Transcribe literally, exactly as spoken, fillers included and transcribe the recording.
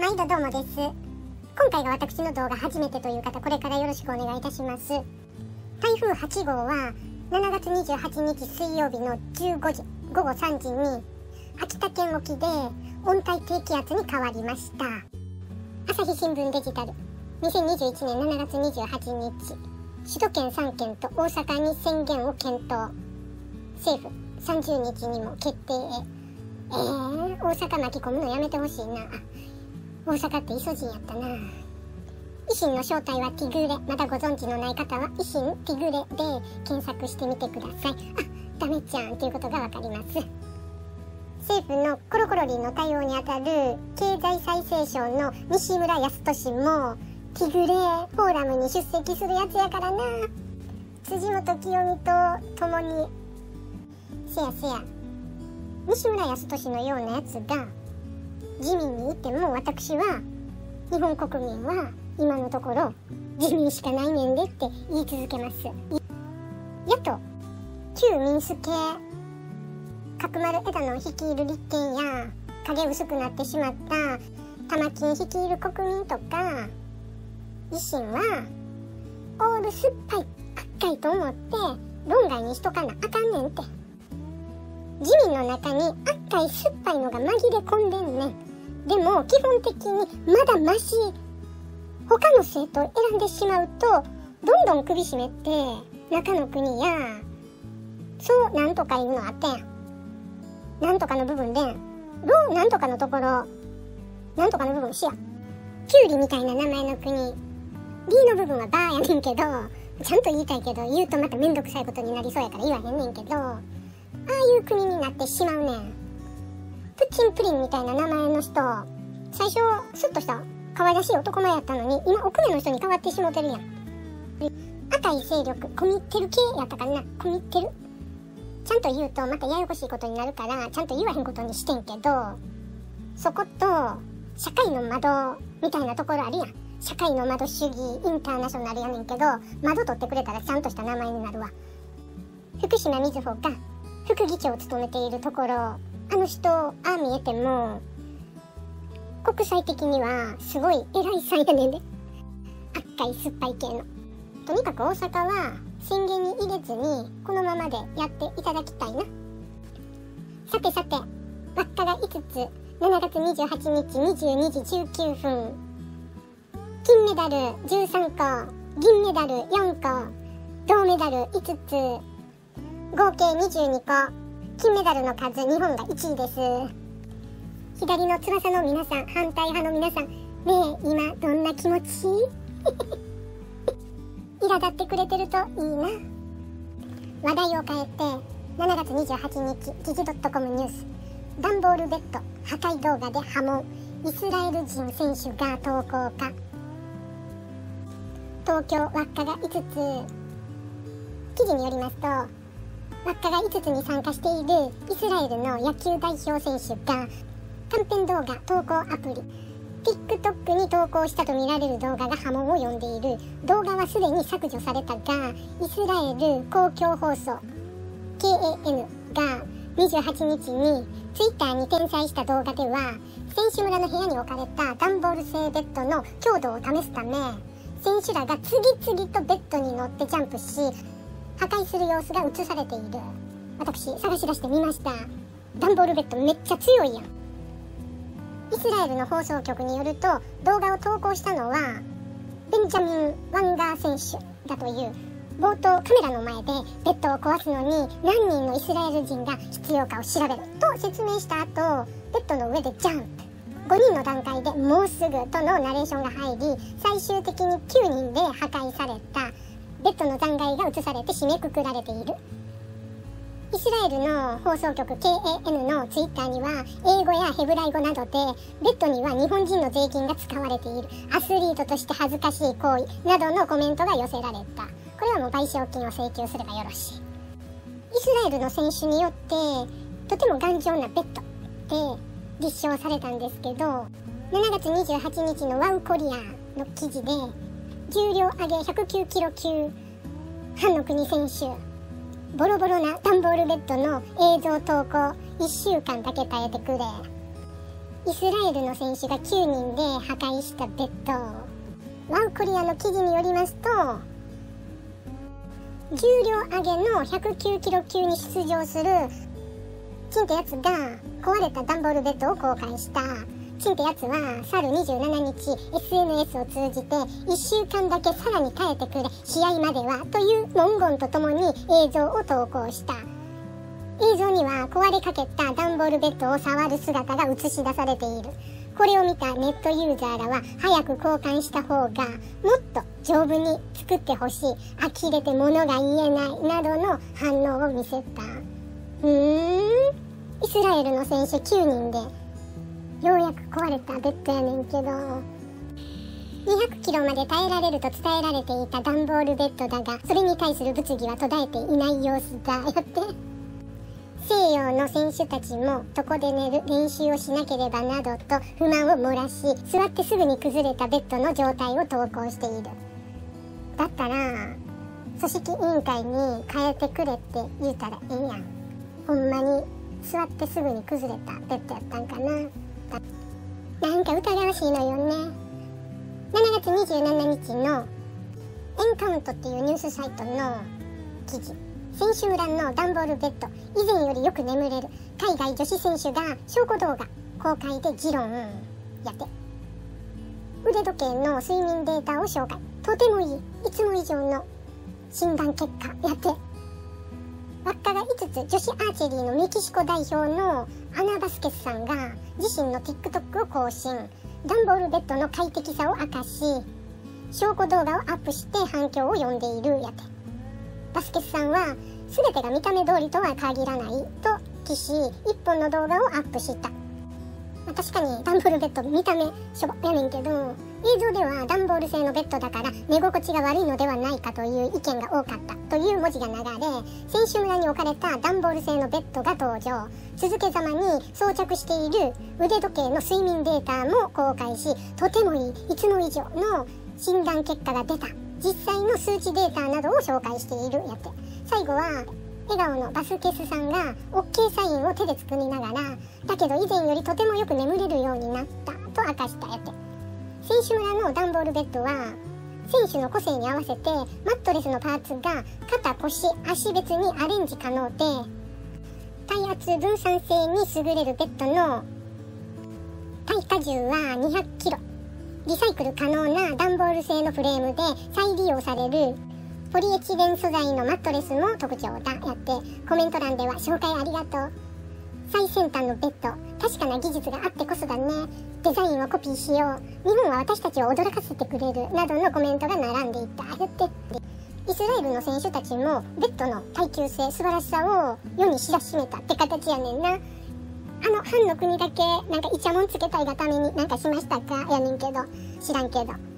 毎度どうもです。今回が私の動画初めてという方、これからよろしくお願いいたします。台風はちごうはしちがつにじゅうはちにち水曜日のじゅうごじごごさんじに秋田県沖で温帯低気圧に変わりました。朝日新聞デジタルにせんにじゅういちねんしちがつにじゅうはちにち、首都圏さんけんと大阪に宣言を検討。政府さんじゅうにちにも決定へ。えー、大阪巻き込むのやめてほしいな。大阪ってイソジンやったな。維新の正体はティグレ。まだご存知のない方は維新ティグレで検索してみてください。あ、ダメちゃんということがわかります。政府のコロコロリンの対応にあたる経済再生省の西村康稔もティグレフォーラムに出席するやつやからな。辻元清美と共にせやせや西村康稔のようなやつが自民にいても、私は日本国民は今のところ自民しかないねんでって言い続けます。野党旧民主系角丸枝野率いる立憲や影薄くなってしまった玉金率いる国民とか維新はオール酸っぱい赤いと思って論外にしとかなあかんねんって。自民の中に赤い酸っぱいのが紛れ込んでんねん。でも基本的にまだマシ、他の政党を選んでしまうとどんどん首絞めて中の国やそうなんとかいうのあってんなんとかの部分でローなんとかのところなんとかの部分しやキュウリみたいな名前の国、リーの部分はバーやねんけど、ちゃんと言いたいけど言うとまためんどくさいことになりそうやから言わへんねんけど、ああいう国になってしまうねん。プッチンプリンみたいな名前の人、最初スッとした可愛らしい男前やったのに今奥目の人に変わってしもてるやん。赤い勢力コミってる系やったからな。コミってるちゃんと言うとまたややこしいことになるからちゃんと言わへんことにしてんけど、そこと社会の窓みたいなところあるやん。社会の窓主義インターナショナルやねんけど、窓取ってくれたらちゃんとした名前になるわ。福島みずほが副議長を務めているところ、あの人ああ見えても国際的にはすごい偉いさんやねんで。赤い酸っぱい系の。とにかく大阪は宣言に入れずにこのままでやっていただきたいな。さてさて、輪っかがいつつしちがつにじゅうはちにちにじゅうにじじゅうきゅうふん、金メダルじゅうさんこ、銀メダルよんこ、銅メダルいつつ、合計にじゅうにこ、金メダルの数日本がいちいです。左の翼の皆さん、反対派の皆さん、ねえ今どんな気持ち苛立ってくれてるといいな。話題を変えてしちがつにじゅうはちにち時事 .com ニュース、ダンボールベッド破壊動画で波紋、イスラエル人選手が投稿か。東京輪っかがいつつ、記事によりますと輪っかがいつつに参加しているイスラエルの野球代表選手が短編動画投稿アプリ TikTok に投稿したとみられる動画が波紋を呼んでいる。動画はすでに削除されたが、イスラエル公共放送 ケーエーエヌ がにじゅうはちにちに Twitter に転載した動画では、選手村の部屋に置かれた段ボール製ベッドの強度を試すため、選手らが次々とベッドに乗ってジャンプし破壊する様子が映されている。私探し出してみました。ダンボールベッドめっちゃ強いやん。イスラエルの放送局によると、動画を投稿したのはベンジャミン・ワンガー選手だという。冒頭カメラの前でベッドを壊すのに何人のイスラエル人が必要かを調べると説明した後、ベッドの上でジャンプ、ごにんの段階でもうすぐとのナレーションが入り、最終的にきゅうにんで破壊されたベッドの残骸が映されて締めくくられている。イスラエルの放送局 ケーエーエヌ のツイッターには、英語やヘブライ語などでベッドには日本人の税金が使われている、アスリートとして恥ずかしい行為などのコメントが寄せられた。これはもう賠償金を請求すればよろしい。イスラエルの選手によってとても頑丈なベッドで立証されたんですけど、しちがつにじゅうはちにちのワウコリアの記事で、重量上げひゃくきゅうキロ級韓の国選手、ボロボロな段ボールベッドの映像投稿いっしゅうかんだけ耐えてくれ。 イスラエルの選手がきゅうにんで破壊したベッド。ワウコリアの記事によりますと、重量上げのひゃくきゅうキロ級に出場するチンってやつが壊れた段ボールベッドを公開した。チンってやつは去るにじゅうしちにち エスエヌエス を通じていっしゅうかんだけさらに耐えてくれ、試合まではという文言とともに映像を投稿した。映像には壊れかけた段ボールベッドを触る姿が映し出されている。これを見たネットユーザーらは早く交換した方がもっと丈夫に作ってほしい、呆れて物が言えないなどの反応を見せた。うーん、イスラエルの選手きゅうにんでようやく壊れたベッドやねんけど、にひゃくキロまで耐えられると伝えられていた段ボールベッドだが、それに対する物議は途絶えていない様子だ。やって西洋の選手たちも床で寝る練習をしなければなどと不満を漏らし、座ってすぐに崩れたベッドの状態を投稿している。だったら組織委員会に変えてくれって言うたらええやん。ほんまに座ってすぐに崩れたベッドやったんかな。なんか疑わしいのよね。しちがつにじゅうしちにちのエンカウントっていうニュースサイトの記事。選手村の段ボールベッド、以前よりよく眠れる。海外女子選手が証拠動画公開で議論やって。腕時計の睡眠データを紹介。とてもいい。いつも以上の診断結果やって。輪っかがいつつ、女子アーチェリーのメキシコ代表のアナ・バスケスさんが自身の TikTok を更新。段ボールベッドの快適さを明かし、証拠動画をアップして反響を呼んでいるやって。バスケスさんは全てが見た目通りとは限らないと記し、一本の動画をアップした。まあ、確かに段ボールベッド見た目しょぼやねんけど、映像では段ボール製のベッドだから寝心地が悪いのではないかという意見が多かったという文字が流れ、選手村に置かれた段ボール製のベッドが登場。続けざまに装着している腕時計の睡眠データも公開し、とてもいい、いつも以上の診断結果が出た。実際の数値データなどを紹介しているやって。最後は笑顔のバスケスさんが OK サインを手で作りながら、だけど以前よりとてもよく眠れるようになったと明かしたやって。選手村の段ボールベッドは選手の個性に合わせてマットレスのパーツが肩、腰、足別にアレンジ可能で、体圧分散性に優れるベッドの耐荷重はにひゃくキロ、リサイクル可能な段ボール製のフレームで再利用されるポリエチレン素材のマットレスも特徴だやって。コメント欄では紹介ありがとう、最先端のベッド、確かな技術があってこそだね、デザインをコピーしよう、日本は私たちを驚かせてくれるなどのコメントが並んでいたやって。イスラエルの選手たちもベッドの耐久性、素晴らしさを世に知らしめたって形やねんな。あの藩の国だけなんかイチャモンつけたいがためになんかしましたかやねんけど、知らんけど。